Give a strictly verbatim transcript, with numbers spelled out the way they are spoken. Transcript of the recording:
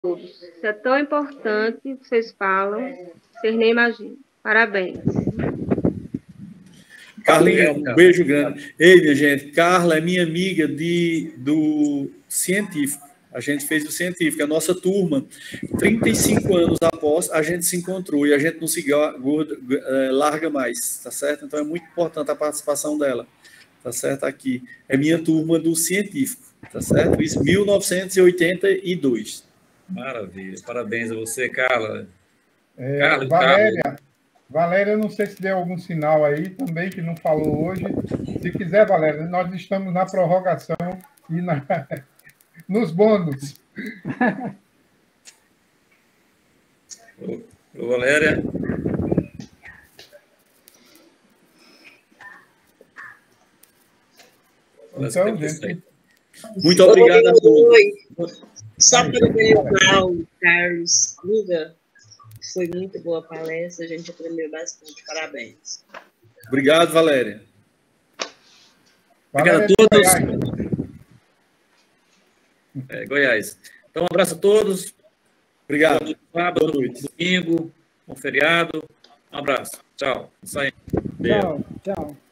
Isso é tão importante, vocês falam, vocês nem imaginam. Parabéns. Carlinha, um beijo grande. Ei, minha gente, Carla é minha amiga de, do científico. A gente fez o científico, a nossa turma, trinta e cinco anos após, a gente se encontrou e a gente não se gorda, larga mais, tá certo? Então é muito importante a participação dela, tá certo? Aqui. É minha turma do científico, tá certo? Isso, mil novecentos e oitenta e dois. Maravilha. Parabéns a você, Carla. É, Carla, Valéria, Carla. Valéria, não sei se deu algum sinal aí também, que não falou hoje. Se quiser, Valéria, nós estamos na prorrogação e na, nos bônus. Ô, ô, Valéria. Então, gente... Muito obrigado a todos. Só para comentar o Carlos Luga, foi muito boa a palestra, a gente aprendeu bastante. Parabéns. Obrigado, Valéria. Obrigado a todos. É, Goiás. Então, um abraço a todos. Obrigado. Sábado, domingo, bom feriado. Um abraço. Tchau. Tchau, tchau.